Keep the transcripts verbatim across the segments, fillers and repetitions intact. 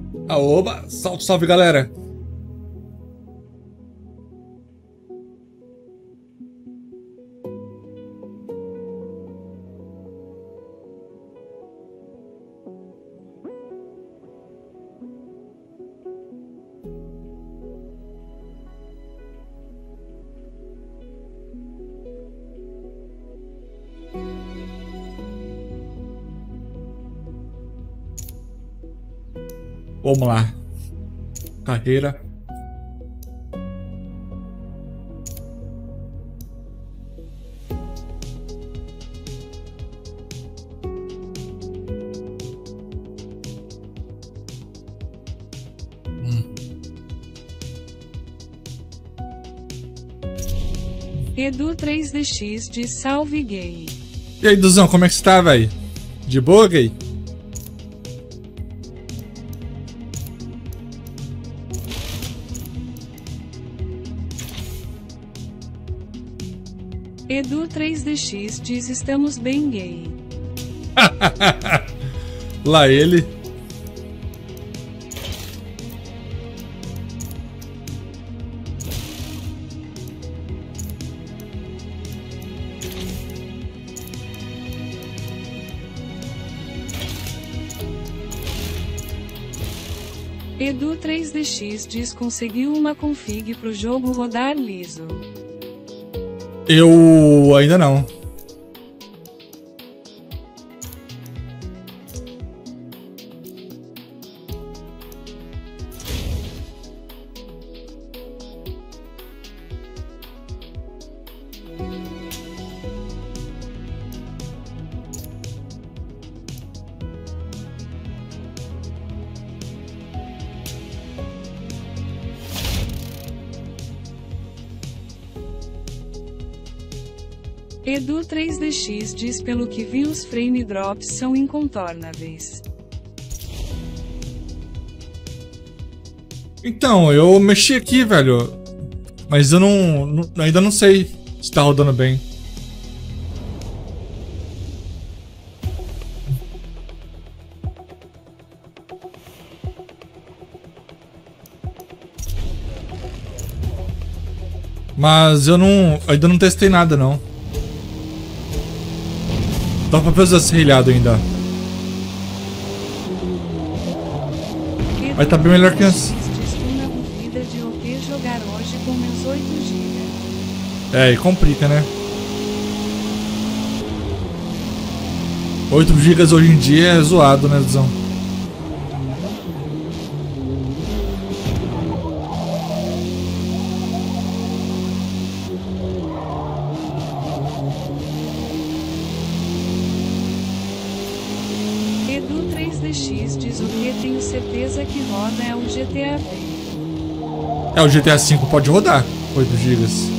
Aoba, salve, salve galera. Vamos lá. Carreira. Hum. Edu três D X de salve gay. E aí, Duzão, como é que você tá, velho? De boa, gay? Edu três D X diz estamos bem gay. Lá ele. Edu três D X diz conseguiu uma config pro jogo rodar liso. Eu ainda não. Edu três D X diz pelo que vi os frame drops são incontornáveis. Então, eu mexi aqui, velho. Mas eu não, não ainda não sei se tá rodando bem. Mas eu não, ainda não testei nada não. Dá pra fazer serrilhado ainda. Mas tá bem melhor que antes. É, e complica, né? oito gigas hoje em dia é zoado, né, Duzão? Edu três D X diz o que tenho certeza que roda é o G T A V. É, o G T A cinco pode rodar oito gigas.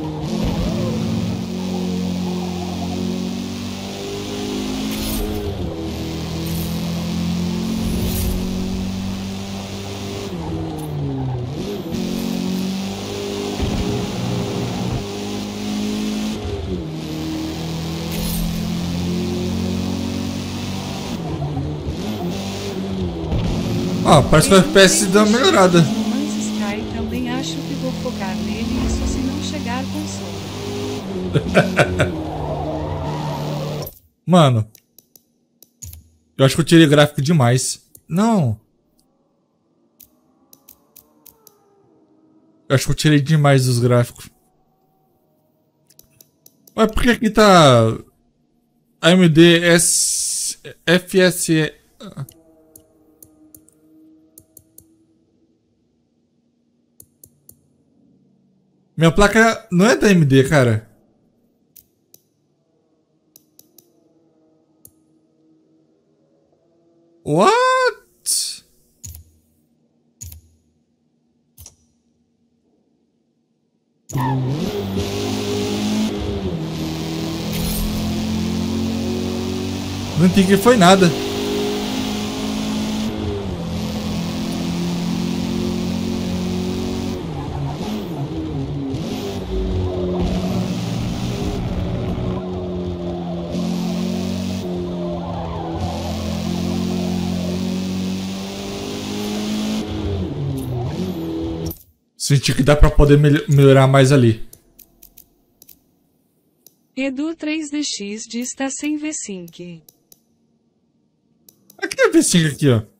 Ó, parece que o F P S deu uma melhorada. Também acho que vou focar nele, isso se não chegar com sono. Mano, eu acho que eu tirei gráfico demais. Não. Eu acho que eu tirei demais dos gráficos. Mas por que aqui tá A M D S F S E? Minha placa não é da A M D, cara. What? Não entendi que foi nada. Senti que dá pra poder mel melhorar mais ali. Edu três D X diz tá sem V cinco. Aqui é V cinco aqui, ó.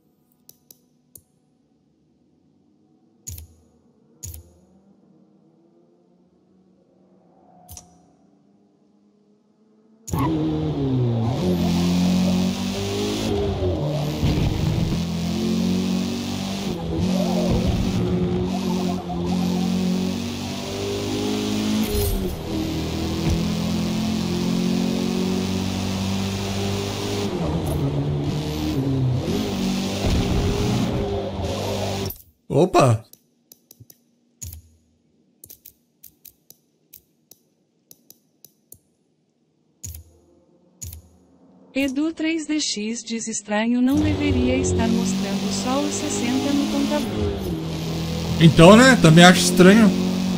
Opa! Edu três D X diz estranho, não deveria estar mostrando só os sessenta no computador. Então, né? Também acho estranho.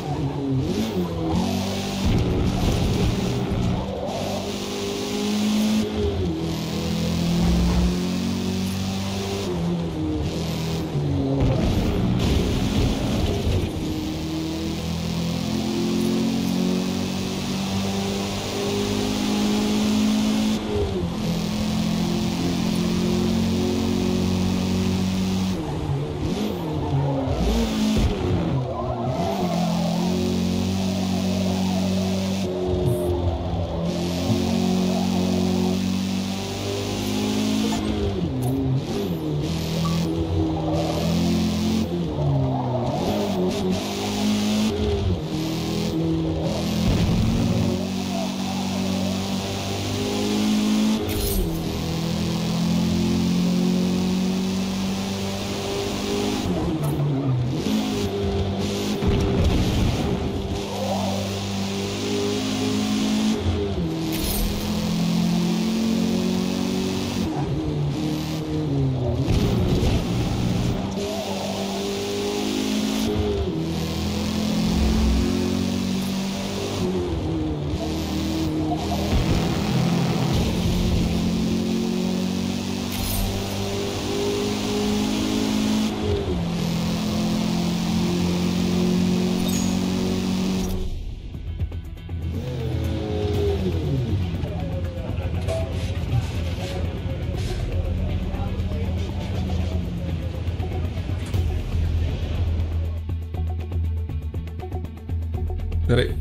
Pera aí.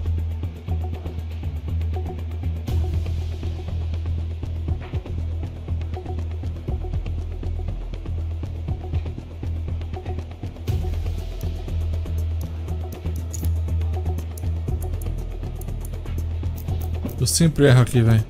Eu sempre erro aqui, velho.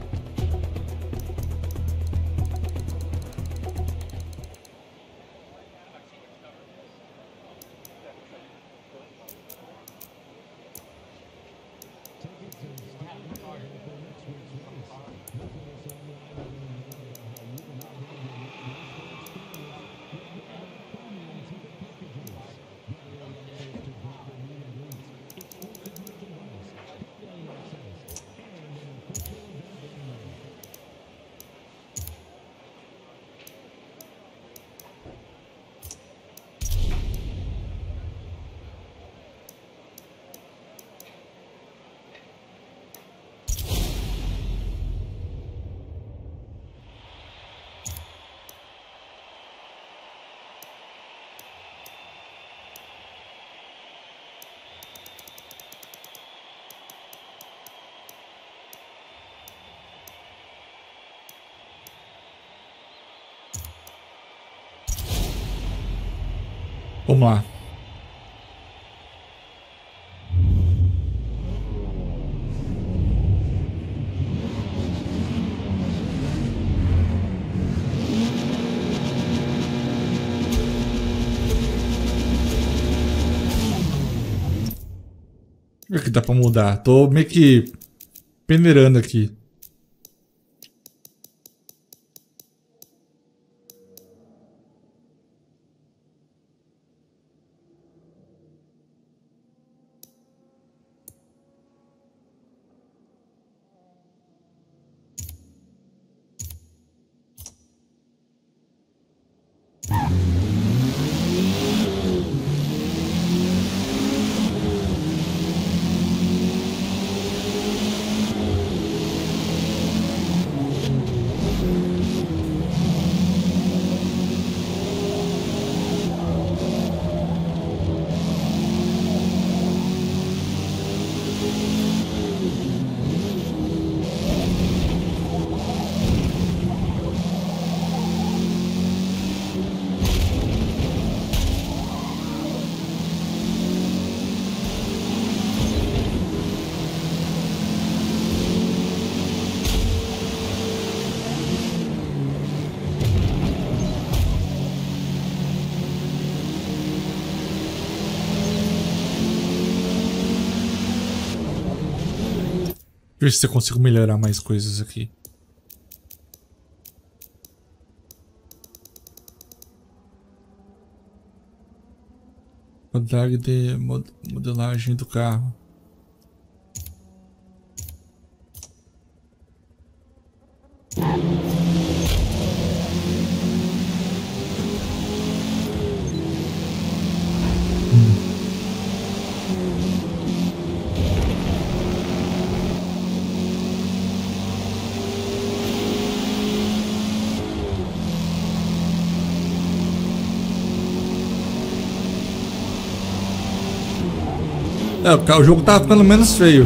Vamos lá. O que dá pra mudar? Tô meio que peneirando aqui. Deixa eu ver se eu consigo melhorar mais coisas aqui. Modalidade de modelagem do carro. É, o jogo tá ficando menos feio.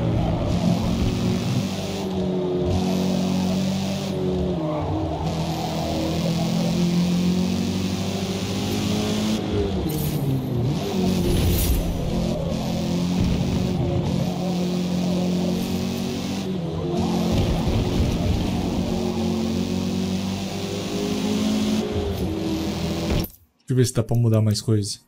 Deixa eu ver se dá pra mudar mais coisa.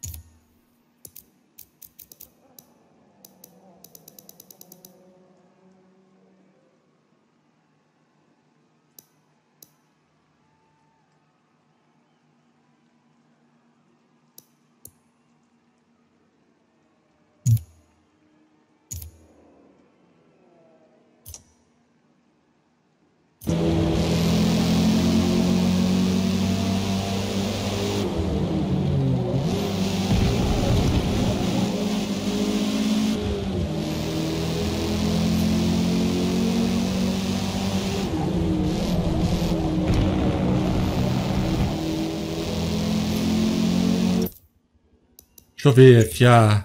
Deixa eu ver aqui a...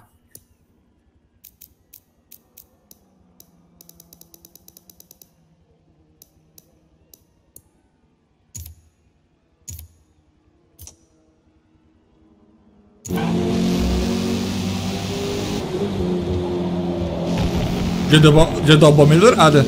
Já deu, já deu uma boa melhorada.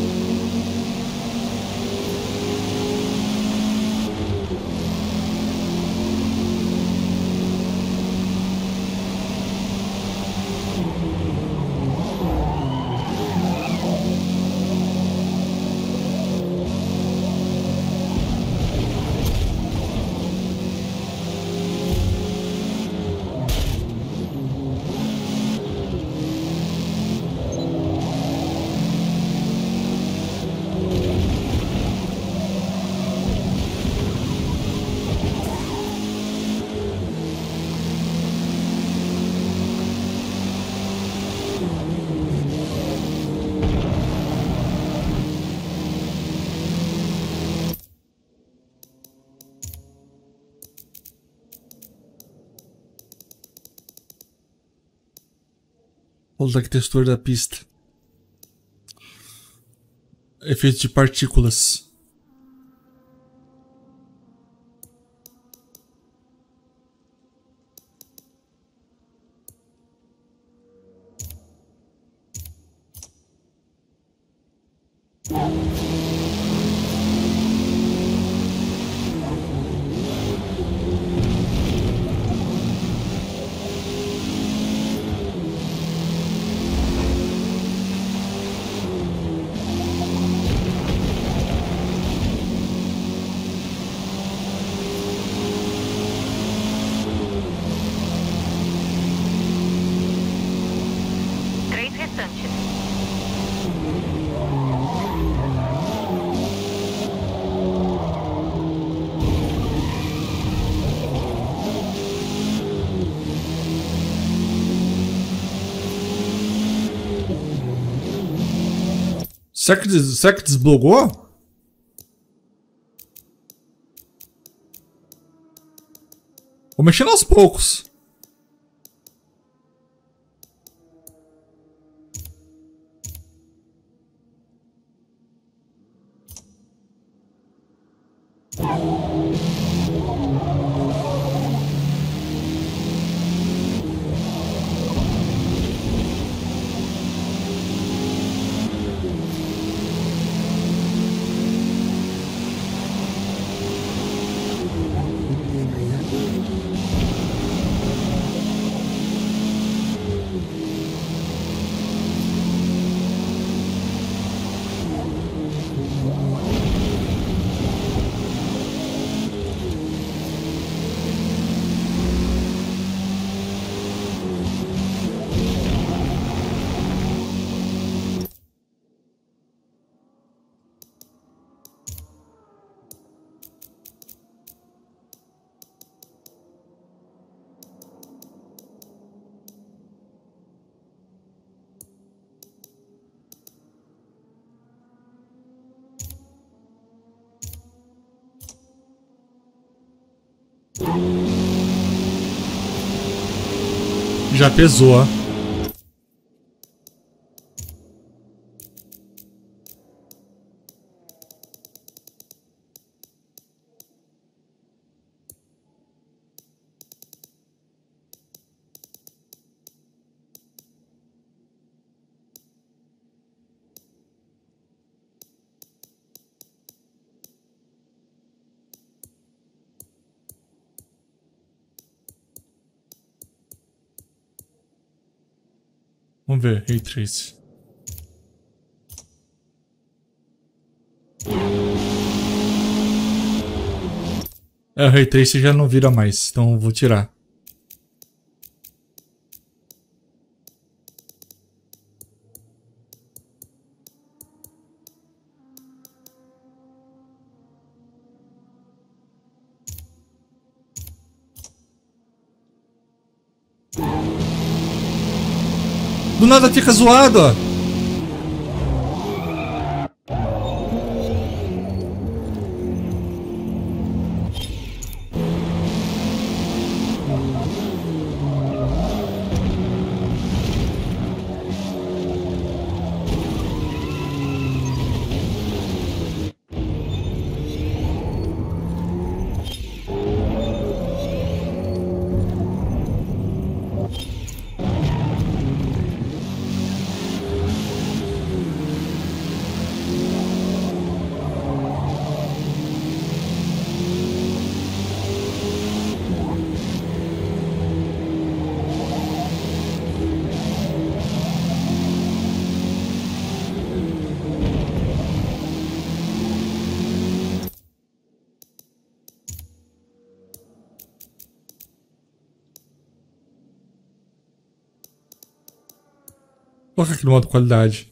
Vou usar aqui textura da pista. Efeito de partículas. Será que, será que desblogou? Vou mexendo aos poucos. Já pesou, ó. Vamos ver, Ray Trace. É, o Ray Trace já não vira mais, então eu vou tirar. Do nada fica zoado, ó. Coloca aqui no modo qualidade.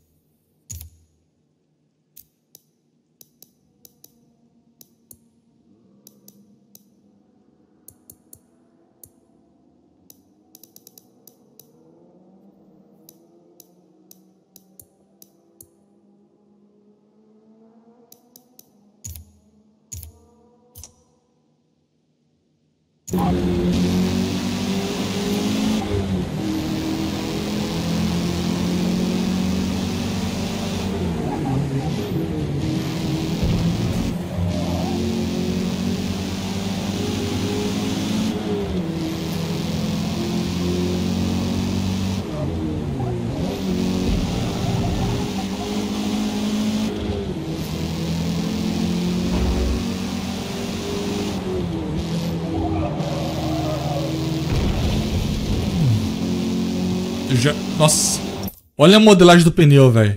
Já... Nossa. Olha a modelagem do pneu, velho.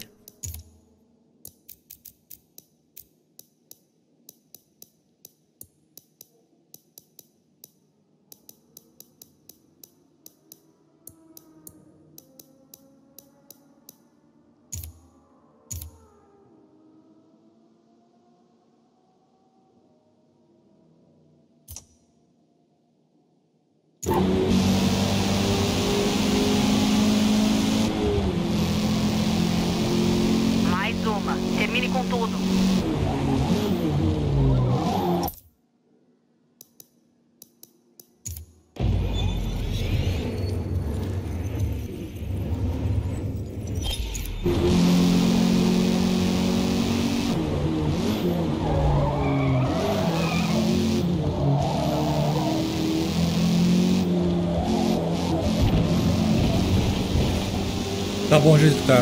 Termine com tudo. Tá bom o jeito que tá.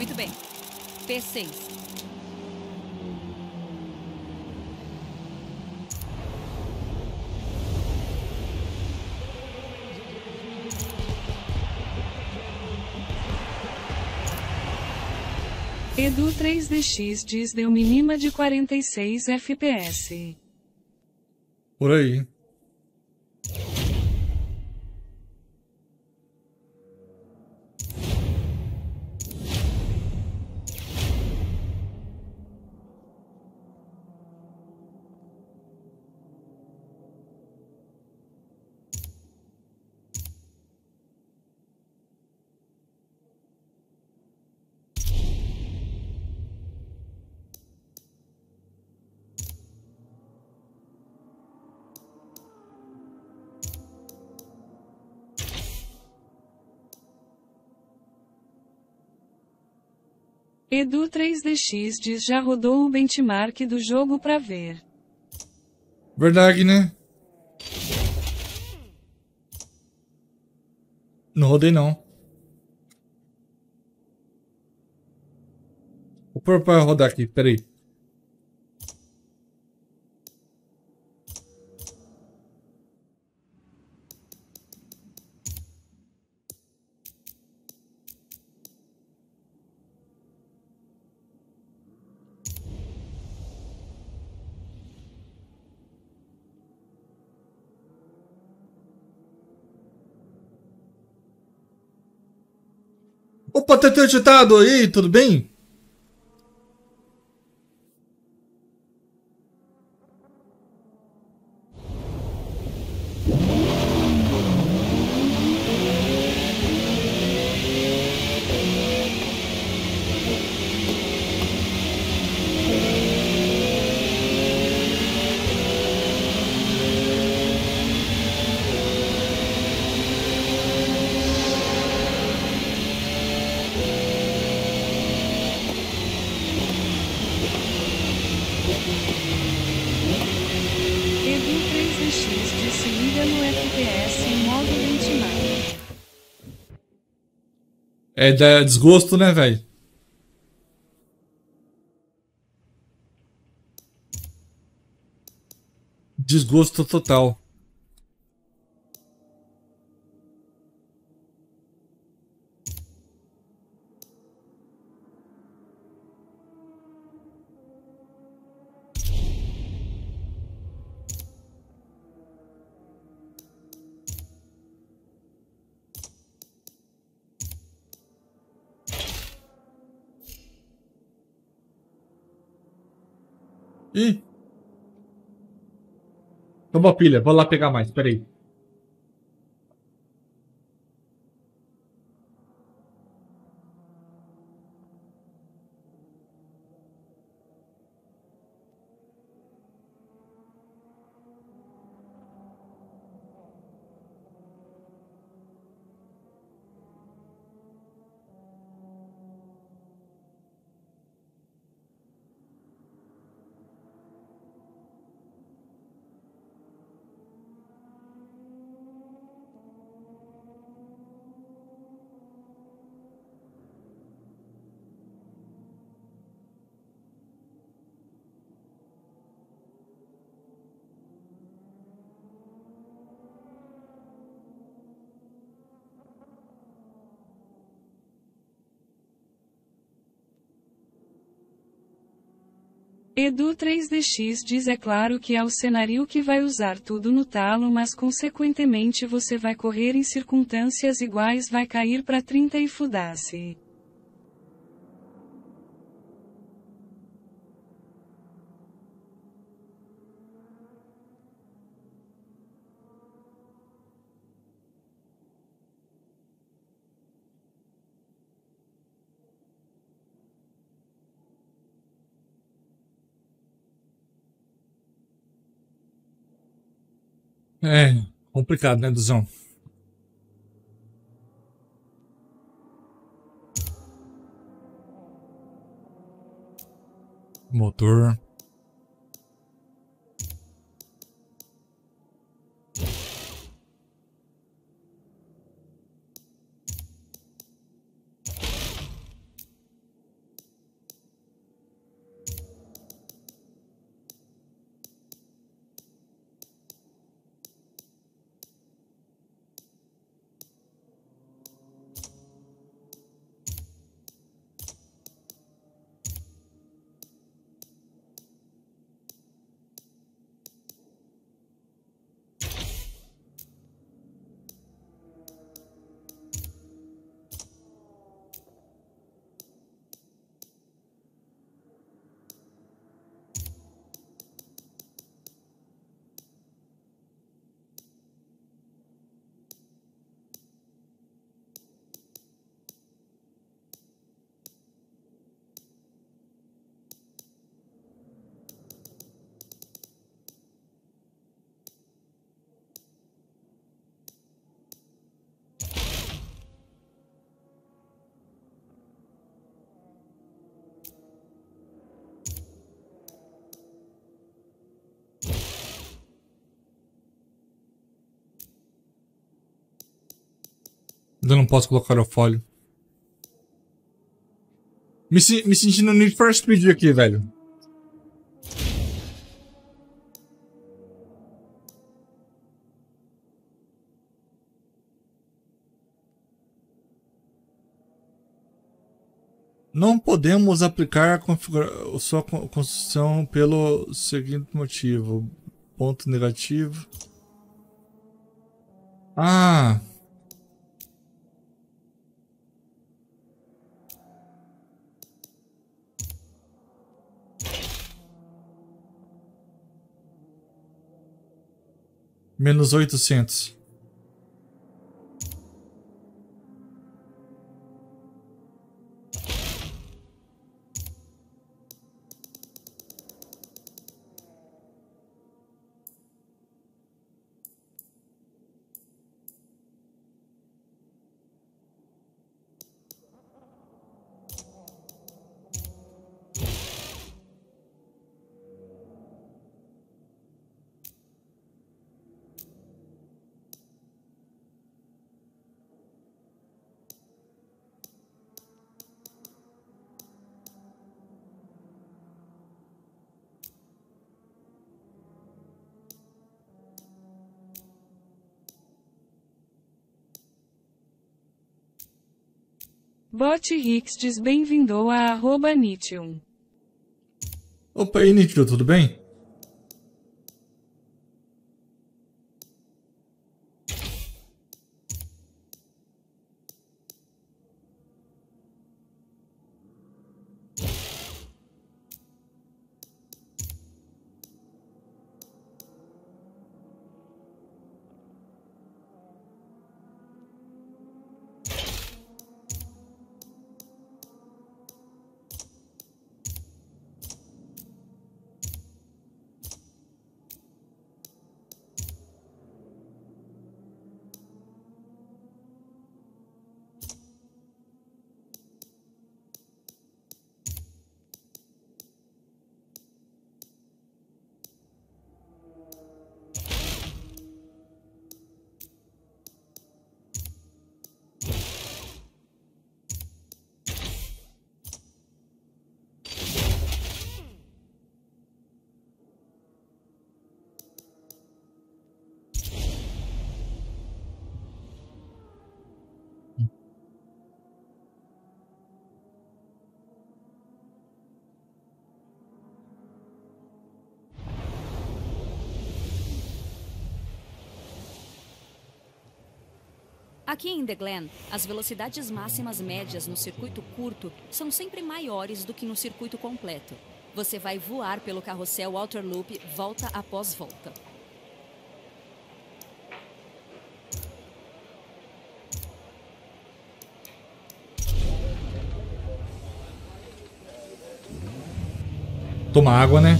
Muito bem. P seis. Edu três D X diz deu mínima de quarenta e seis F P S. Por aí. Edu três D X diz já rodou o benchmark do jogo pra ver. Verdade, né? Não rodei, não. Vou pôr pra rodar aqui, peraí. Opa, T T Titado aí, tudo bem? Edu três D X diz se liga no F P S em modo benchmark. É da desgosto, né, velho? Desgosto total. Ih. Toma pilha, vou lá pegar mais, peraí. Edu três D X diz é claro que é o cenário que vai usar tudo no talo, mas consequentemente você vai correr em circunstâncias iguais, vai cair pra trinta e foda-se. É, complicado, né, Duzão? Motor. Ainda não posso colocar o folho. Me, me sentindo no Need for Speed aqui, velho. Não podemos aplicar a, configura a sua construção pelo seguinte motivo. Ponto negativo. Ah. Menos oitocentos. Bot Hicks diz bem-vindo a arroba Nitium. Opa, e aí, Nitium, tudo bem? Aqui em The Glen, as velocidades máximas médias no circuito curto são sempre maiores do que no circuito completo. Você vai voar pelo carrossel Outer Loop volta após volta. Toma água, né?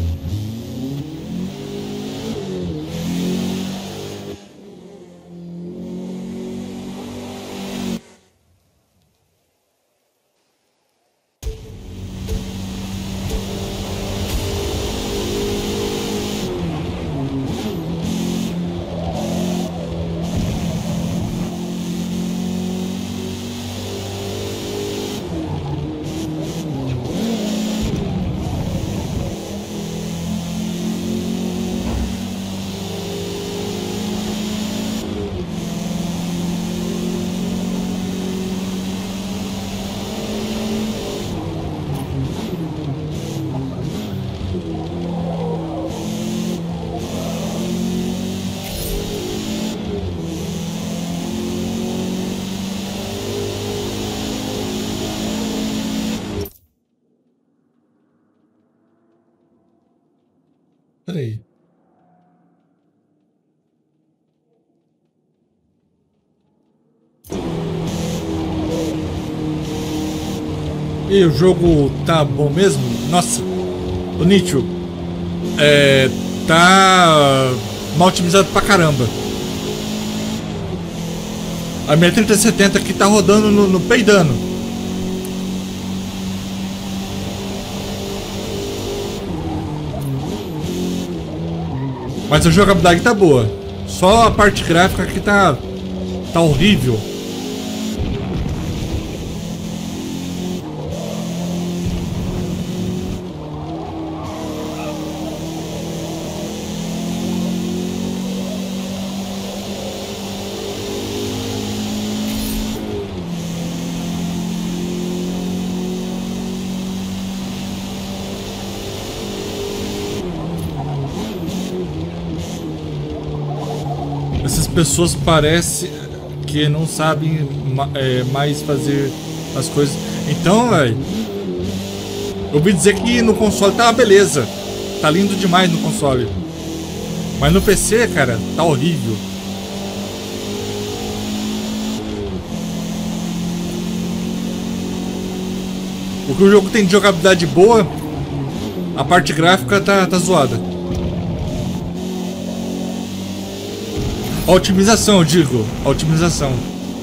Peraí. E o jogo tá bom mesmo? Nossa, o Nitium é, tá mal otimizado pra caramba. A minha trinta setenta aqui tá rodando no, no peidano. Mas a jogabilidade tá boa. Só a parte gráfica aqui tá, tá horrível. pessoas parecem que não sabem é, mais fazer as coisas. Então, velho, eu ouvi dizer que no console tá uma beleza. Tá lindo demais no console. Mas no P C, cara, tá horrível. Porque o jogo tem de jogabilidade boa, a parte gráfica tá, tá zoada. A otimização, eu digo. A otimização.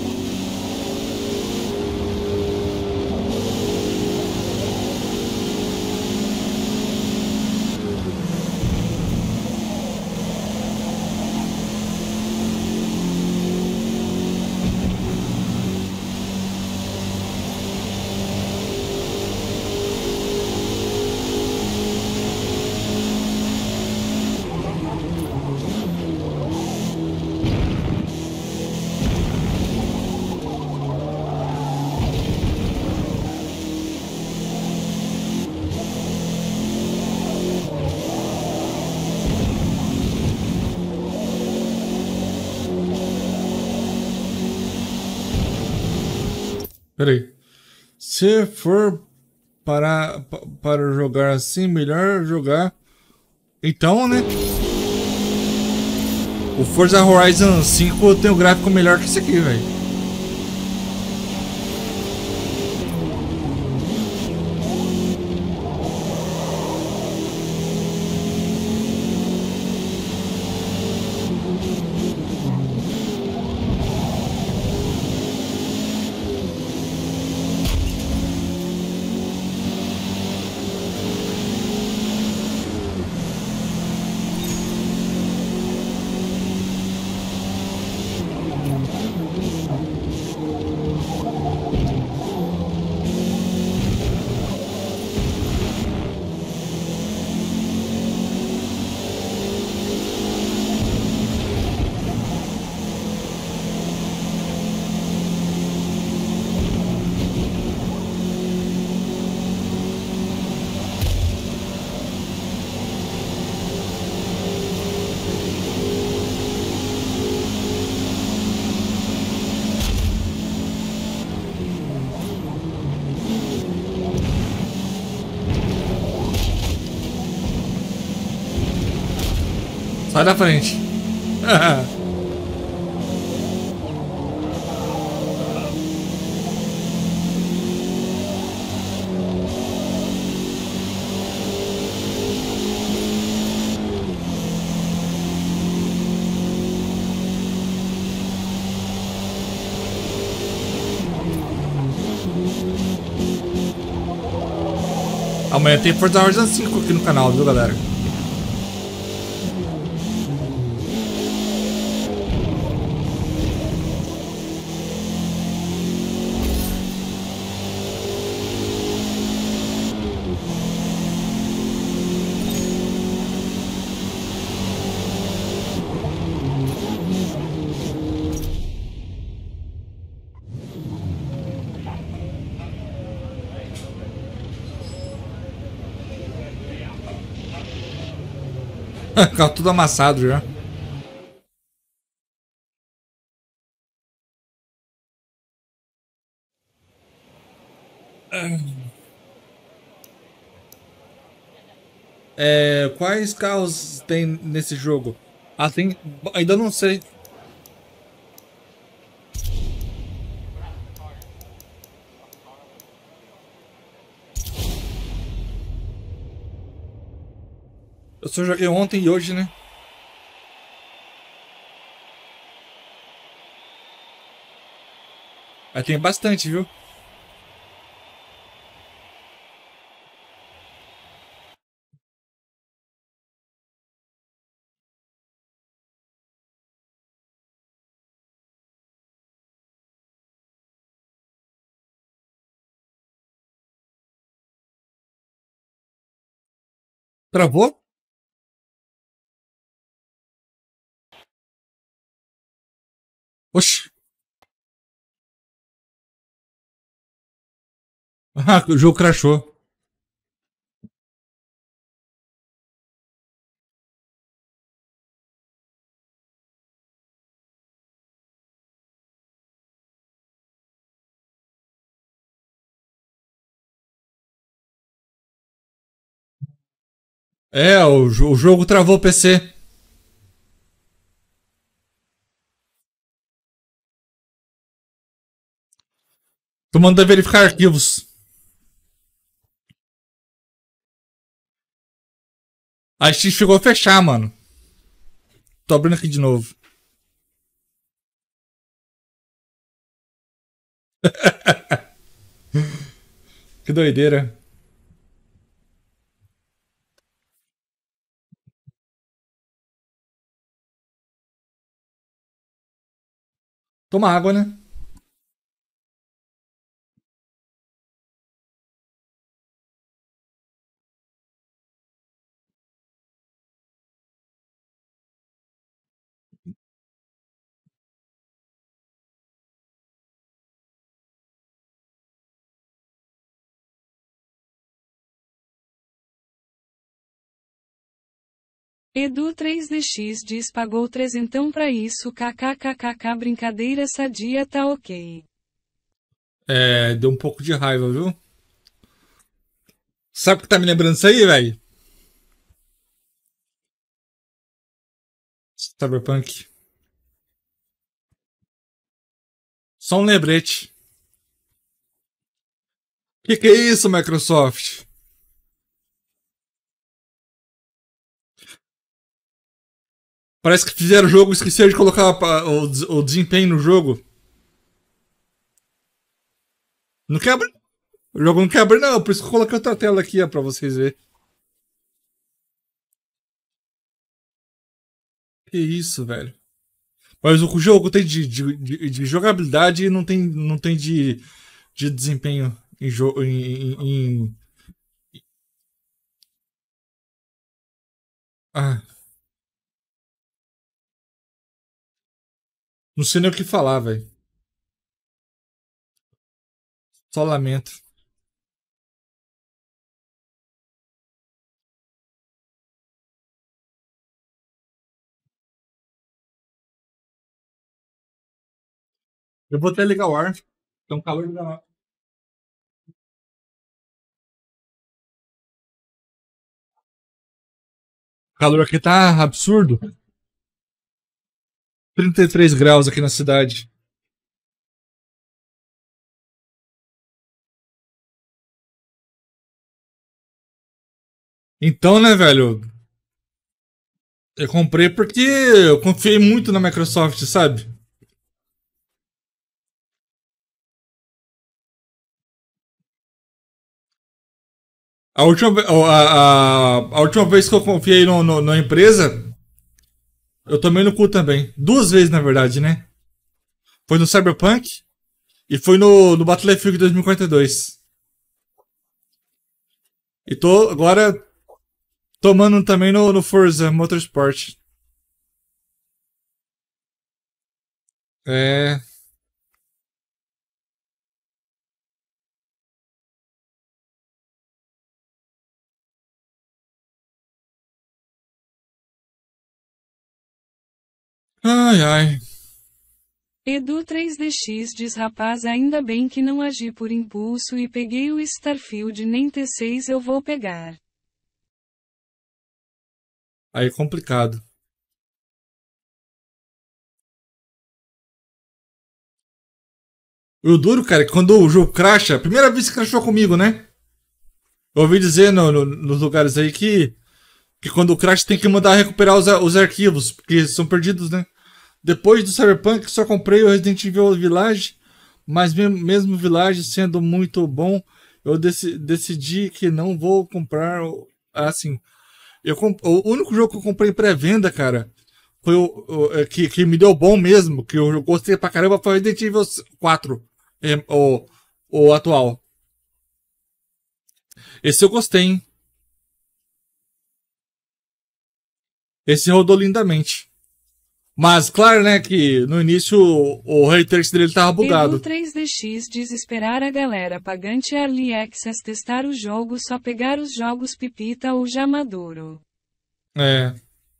Peraí. Se for para, para jogar assim, melhor jogar. Então, né? O Forza Horizon cinco tem um gráfico melhor que esse aqui, velho. Sai da frente. Amanhã tem Forza Horizon cinco aqui no canal, viu, galera? Carro tudo amassado já. É, quais carros tem nesse jogo? Ah, tem. Ainda não sei. Eu só joguei ontem e hoje, né? Mas tem bastante, viu? Travou? Oxi. Ah, o jogo crashou. É, o, jo- o jogo travou o P C. Tu manda verificar arquivos. A Steam chegou a fechar, mano. Tô abrindo aqui de novo. Que doideira. Toma água, né? Edu três D X diz pagou trezentão pra isso, kkkk, brincadeira sadia, tá ok. É, deu um pouco de raiva, viu? Sabe o que tá me lembrando isso aí, velho? Cyberpunk. Só um lembrete. Que que é isso, Microsoft? Parece que fizeram o jogo e esqueceram de colocar pa- o, des- o desempenho no jogo. Não quebra. O jogo não quebra, não. Por isso que eu coloquei outra tela aqui, ó, pra vocês verem. Que isso, velho. Mas o jogo tem de, de, de- de jogabilidade e não tem, não tem de, de desempenho em jogo. Em, em- em- Ah, não sei nem o que falar, velho. Só lamento. Eu vou até ligar o ar. Tem um calor da. O calor aqui tá absurdo. trinta e três graus aqui na cidade. Então, né, velho? Eu comprei porque eu confiei muito na Microsoft, sabe? A última, ve- a, a, a última vez que eu confiei no, no- na empresa, eu tomei no cu também. Duas vezes, na verdade, né? Foi no Cyberpunk e foi no, no Battlefield dois mil e quarenta e dois. E quarenta e dois. E tô agora tomando também no, no Forza Motorsport. É. Ai, ai. Edu três D X diz rapaz ainda bem que não agi por impulso e peguei o Starfield nem T seis eu vou pegar. Aí é complicado. O duro, cara, é que quando o jogo crasha, a primeira vez que crashou comigo, né? Eu ouvi dizer no, no, nos lugares aí que, que quando o crash tem que mandar recuperar os, os arquivos, porque são perdidos, né? Depois do Cyberpunk, só comprei o Resident Evil Village, mas mesmo, mesmo o Village sendo muito bom, eu deci, decidi que não vou comprar. Assim, eu comp, o único jogo que eu comprei em pré-venda, cara, foi o, o é, que, que me deu bom mesmo, que eu gostei pra caramba, foi o Resident Evil quatro, é, o, o atual. Esse eu gostei, hein? Esse rodou lindamente. Mas, claro, né, que no início o, o ray trace dele tava Edu bugado. três D X diz esperar a galera pagante Early Access testar o jogo só pegar os jogos pipita ou já maduro. É.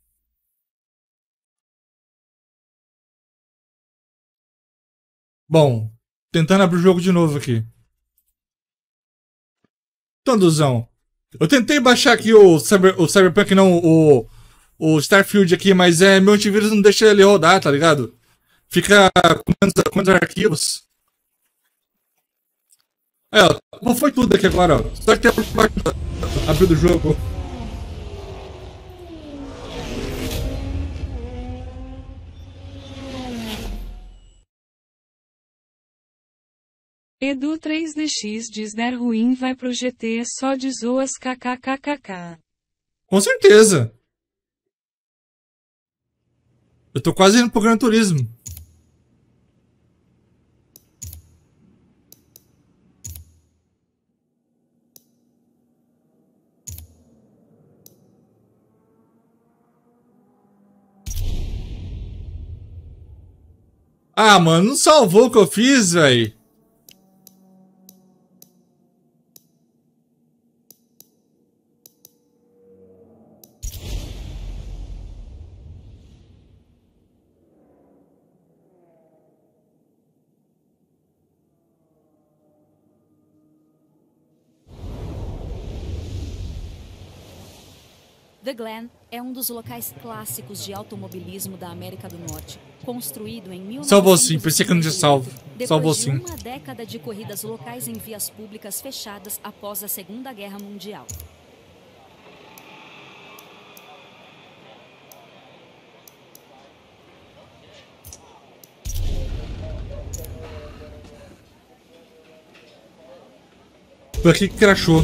Bom, tentando abrir o jogo de novo aqui. Tanduzão. Eu tentei baixar aqui o, Cyber, o Cyberpunk, não, o, o Starfield aqui, mas é, meu antivírus não deixa ele rodar, tá ligado? Fica com quantos arquivos. Aí, ó, foi tudo aqui agora, ó. Só que tem abriu do jogo. Edu três D X diz der ruim vai pro G T só de zoas kkkk. Com certeza. Eu tô quase indo pro Gran Turismo. Ah, mano, não salvou o que eu fiz, velho. The Glen é um dos locais clássicos de automobilismo da América do Norte, construído em mil novecentos e Salvou sim, pensei que não tinha salvo. Salvou sim. Depois de uma década de corridas locais em vias públicas fechadas após a Segunda Guerra Mundial. Por aqui que crashou.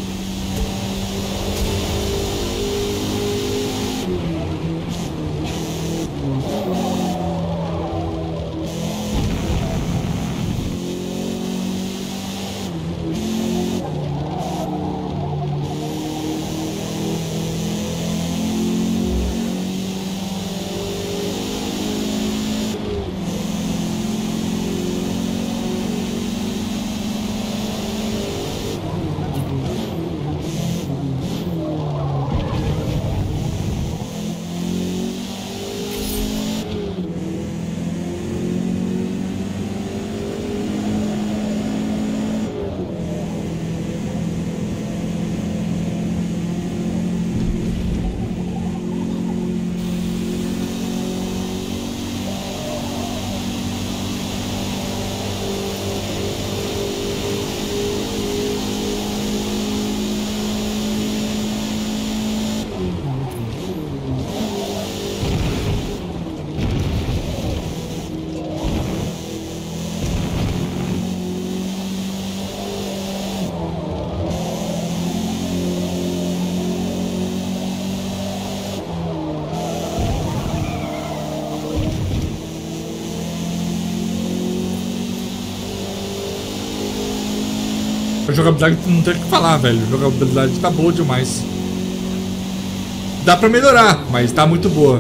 A jogabilidade não tem o que falar, velho. A jogabilidade tá boa demais. Dá pra melhorar, mas tá muito boa.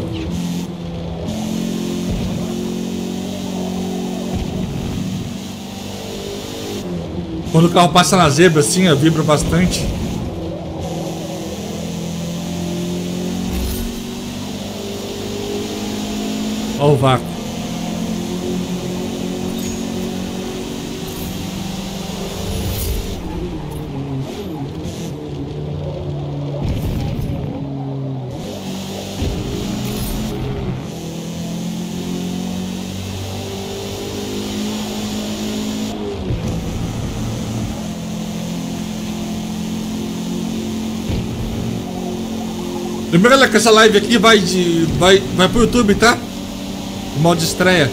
Quando o carro passa na zebra assim, eu vibra bastante. Ó o vácuo. Lembrando que essa live aqui vai de vai vai pro YouTube, tá? O modo de estreia.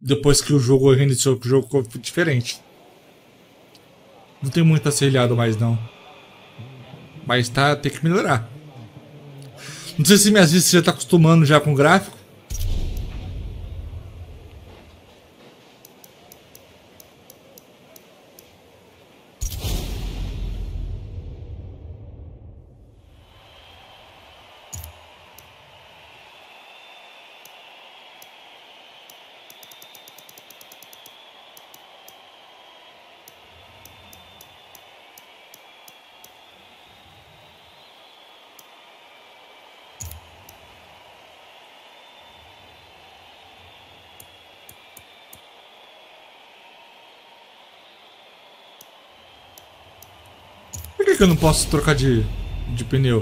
Depois que o jogo reiniciou, que o jogo ficou diferente. Não tem muito acerelhado mais não. Mas tá, tem que melhorar. Não sei se minhas vistas já tá acostumando já com o gráfico. Por que, que eu não posso trocar de, de pneu?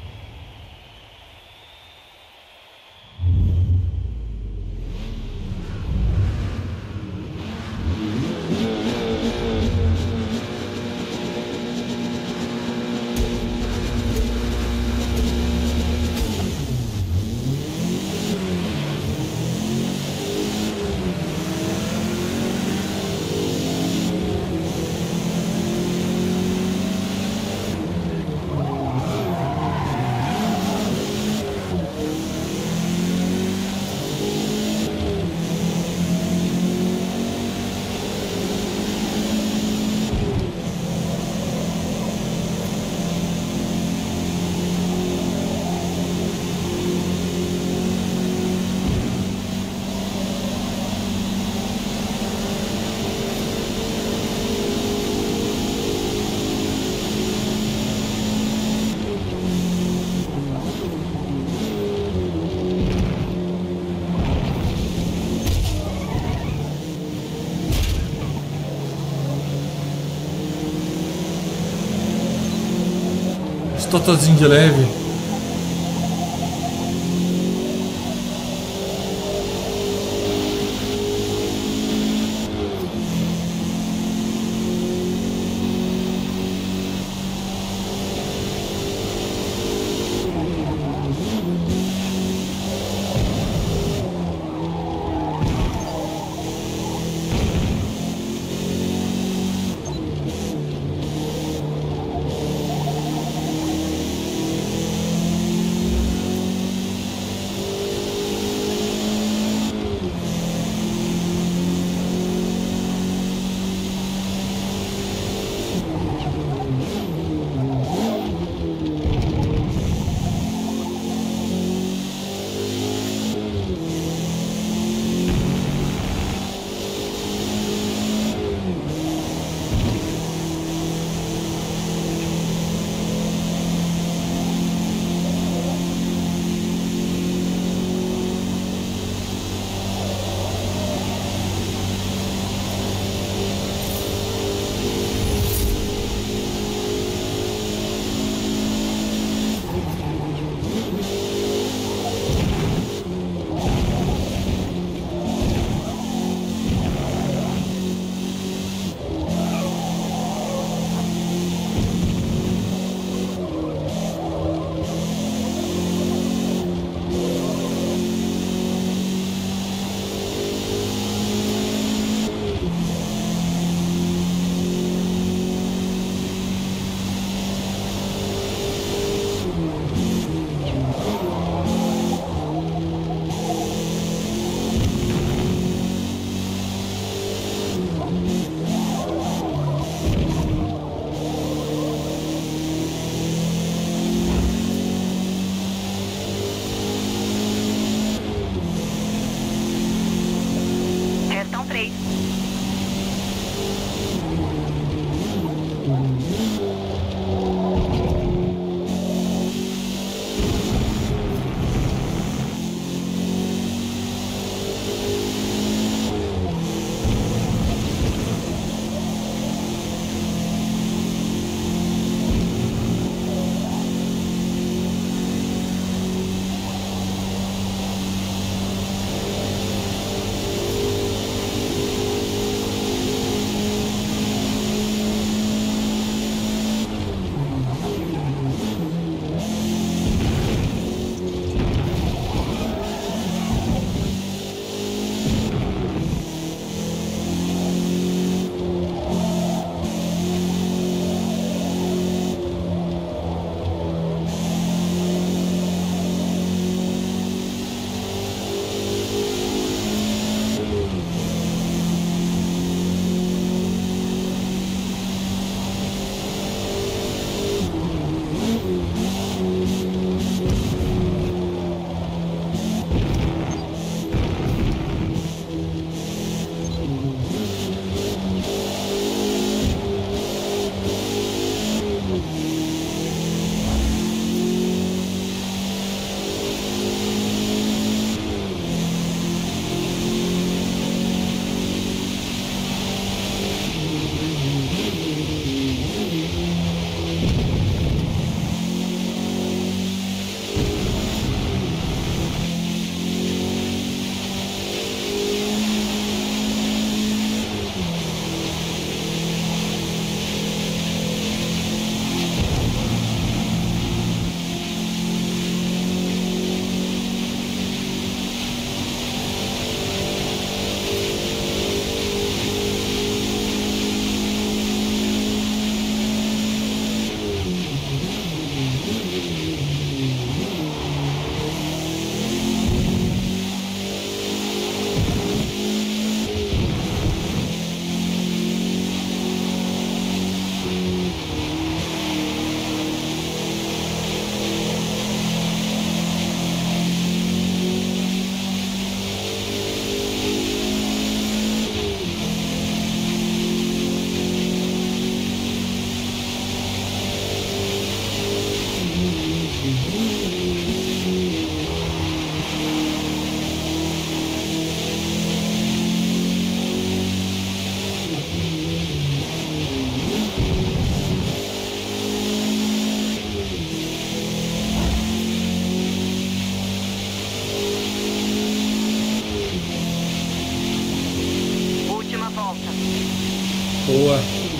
Totozinho de leve. Boa.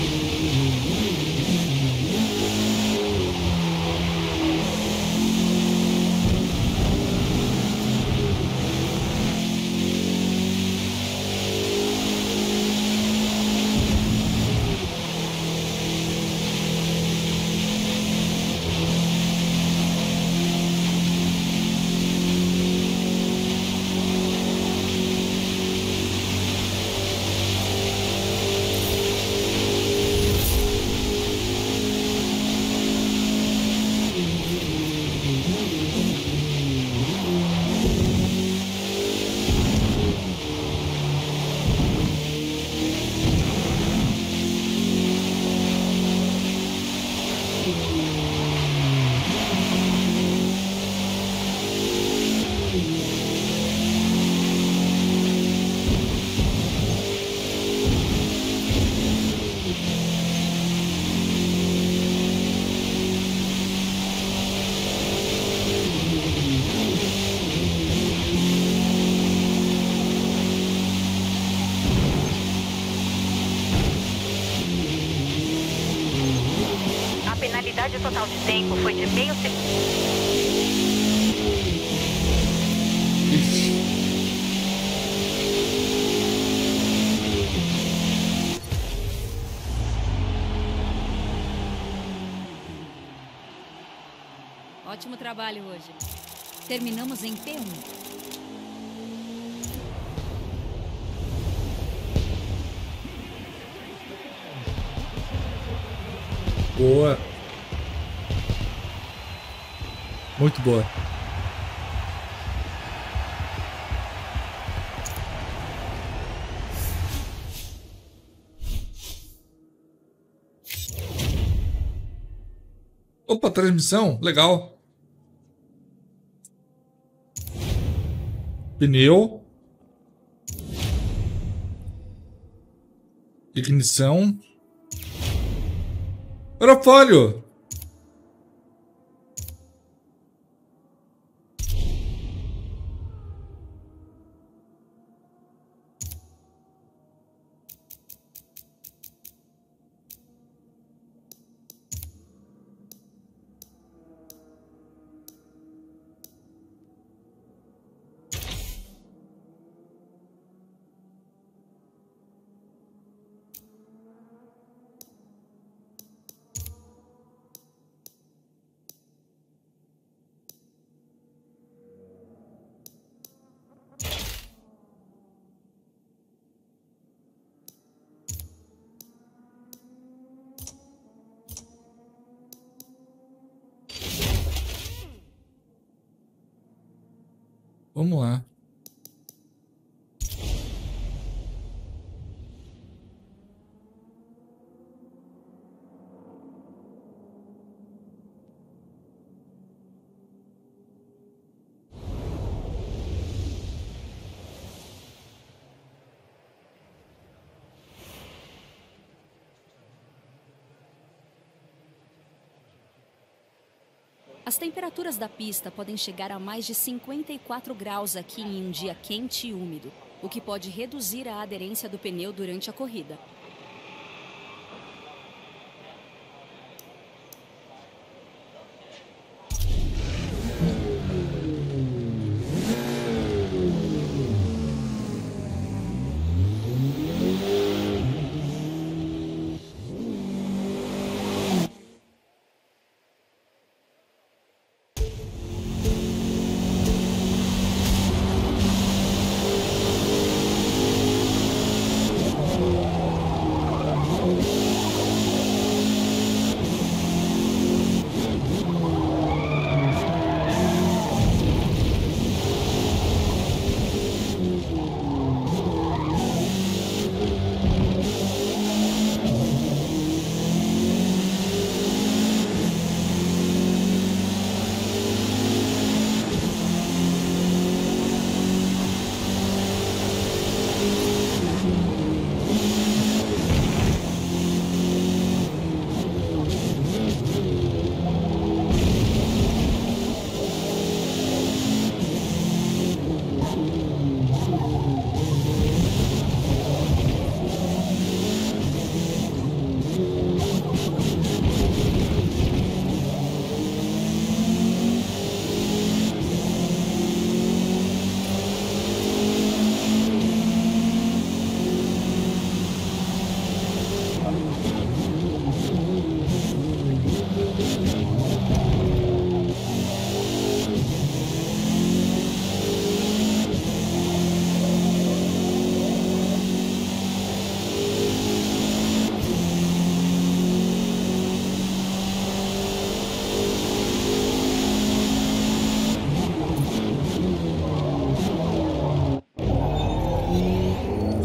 A penalidade total de tempo foi de meio segundo. Ótimo trabalho hoje. Terminamos em P um. Boa. Muito boa. Opa, transmissão, legal. Pneu. Ignição. Aerofólio. Vamos lá. As temperaturas da pista podem chegar a mais de cinquenta e quatro graus aqui em um dia quente e úmido, o que pode reduzir a aderência do pneu durante a corrida.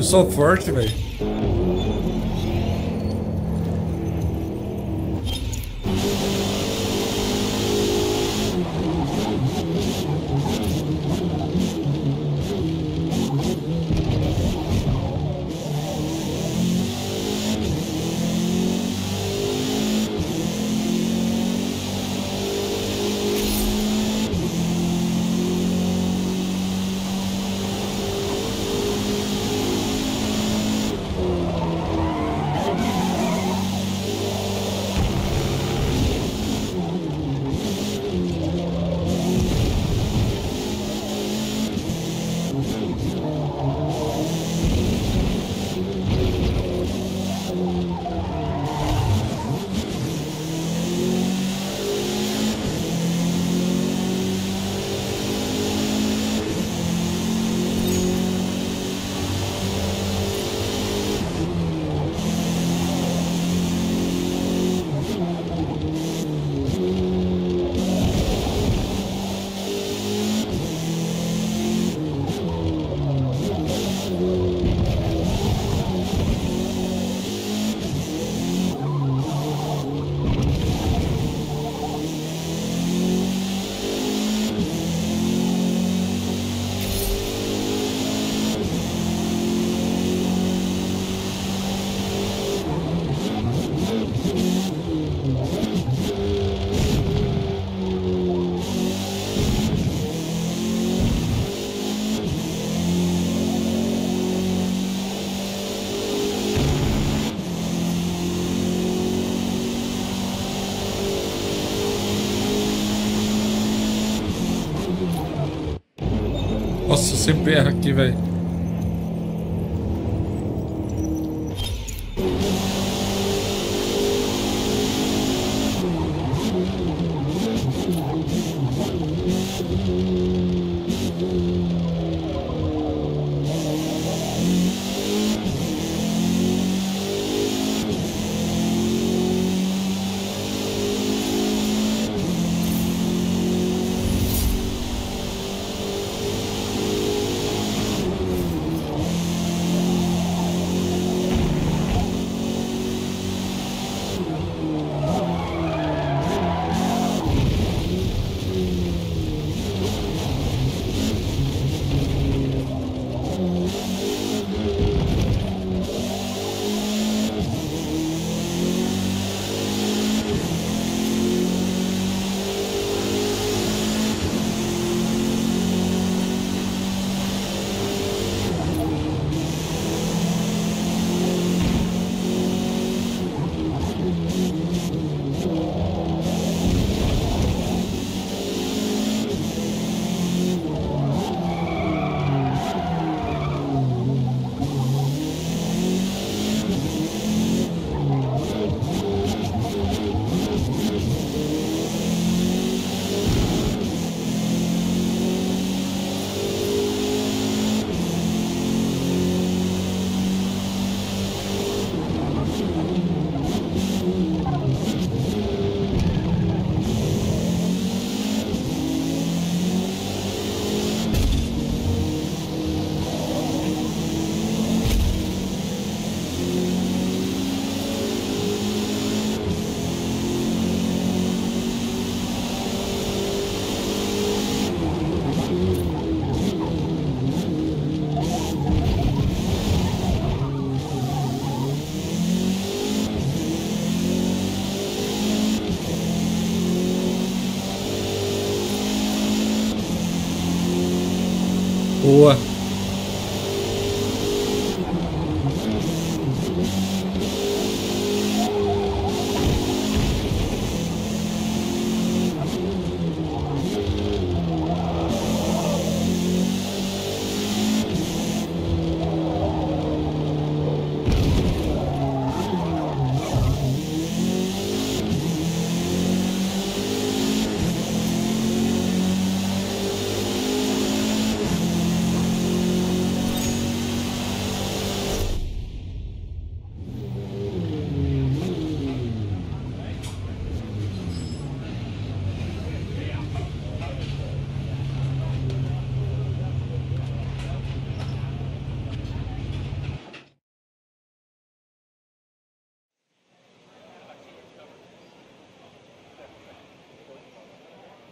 sou forte, velho. Nossa, eu sempre erro aqui, velho. Boa.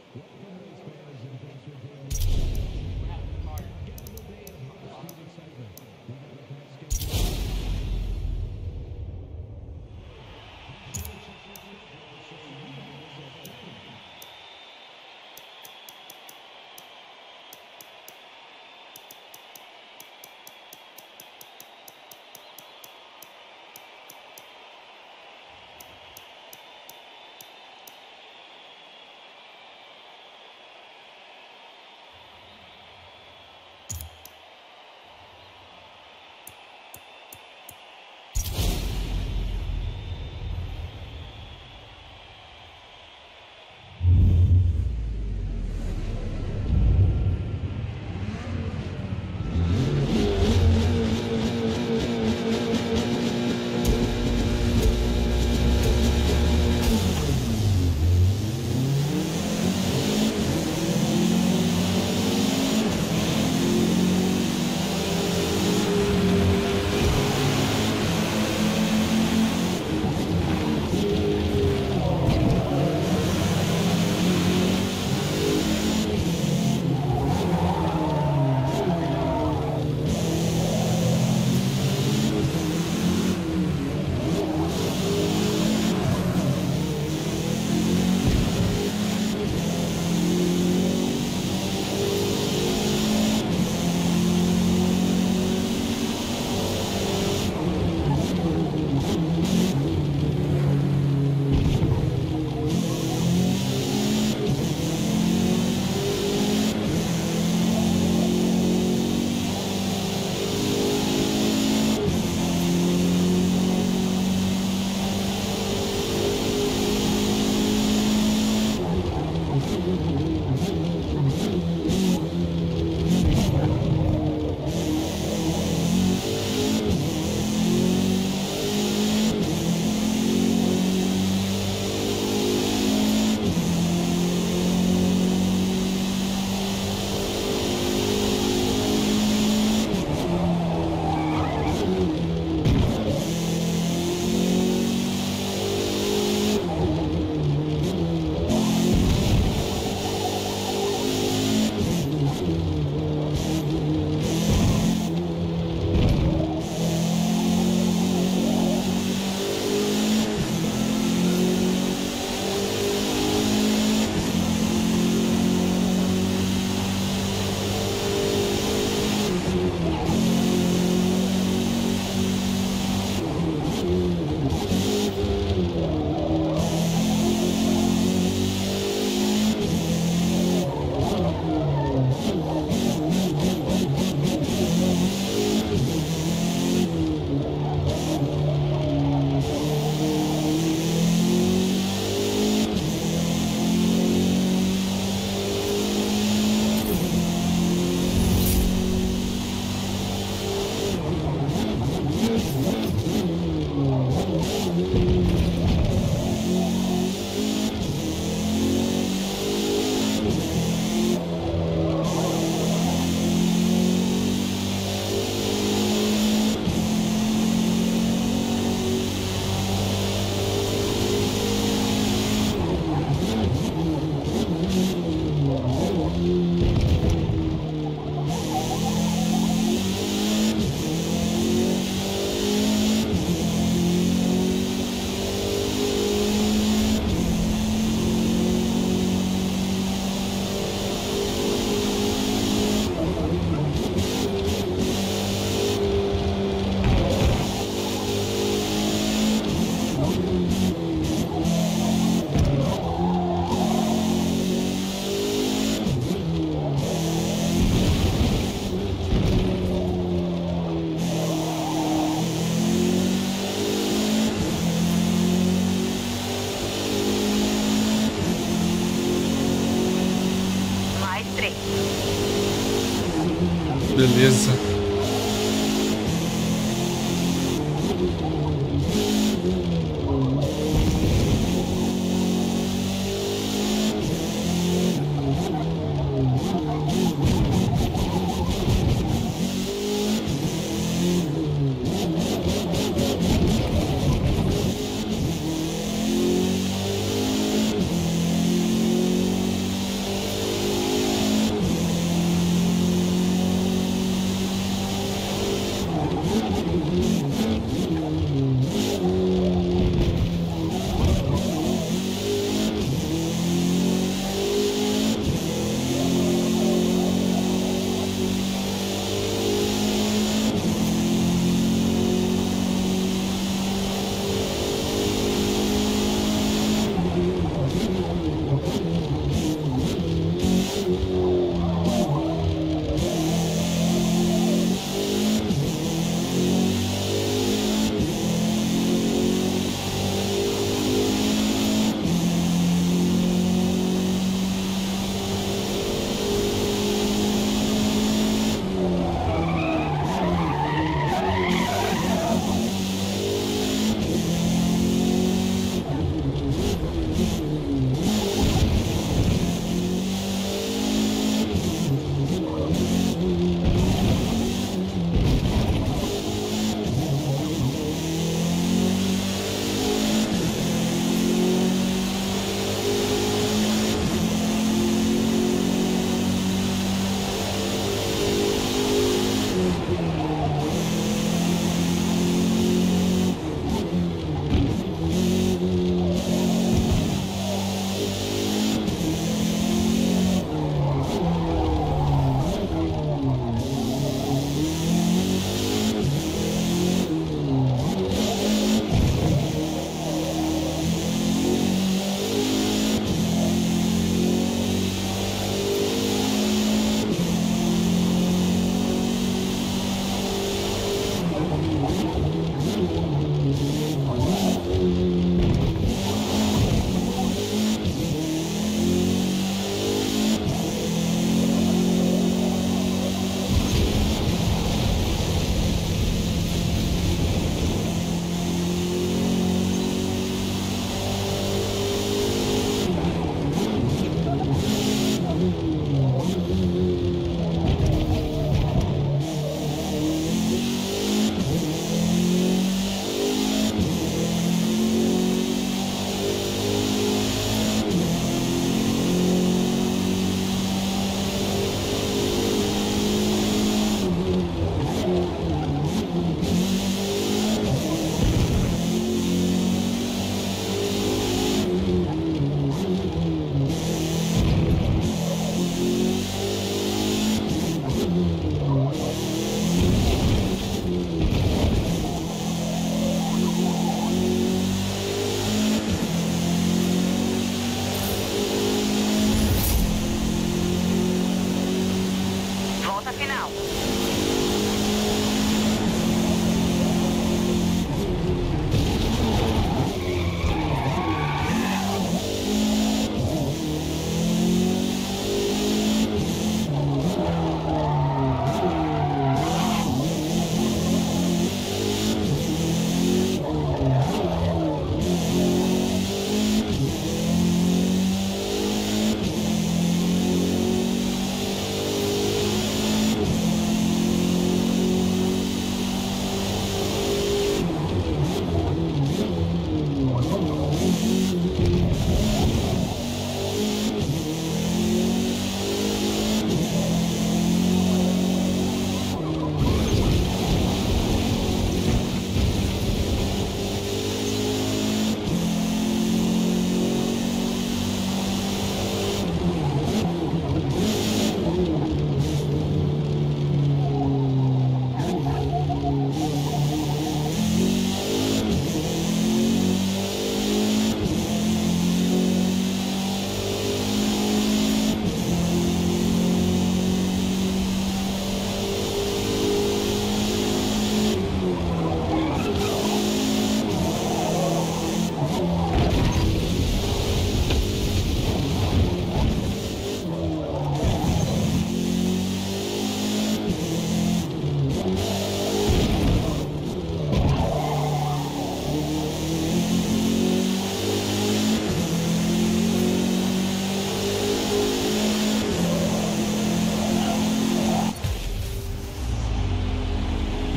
Beleza.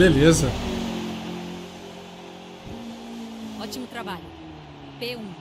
Beleza. Ótimo trabalho. P um.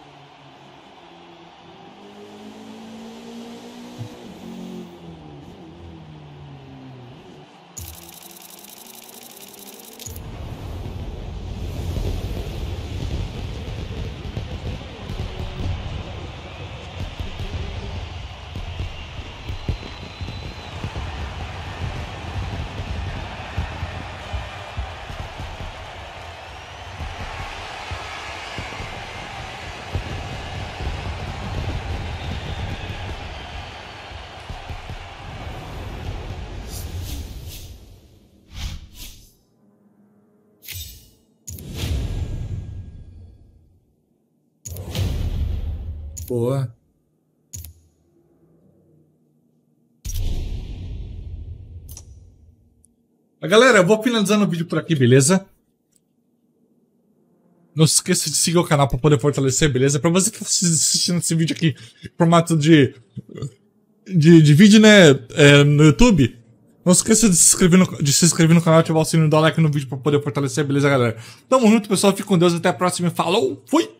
Boa. Galera, eu vou finalizando o vídeo por aqui, beleza? Não se esqueça de seguir o canal para poder fortalecer, beleza? Para você que está assistindo esse vídeo aqui em formato de, de, de vídeo, né, é, no YouTube, não se esqueça de se inscrever no, de se inscrever no canal e ativar o sininho e dar like no vídeo para poder fortalecer, beleza, galera? Tamo junto, pessoal. Fique com Deus. Até a próxima. Falou! Fui!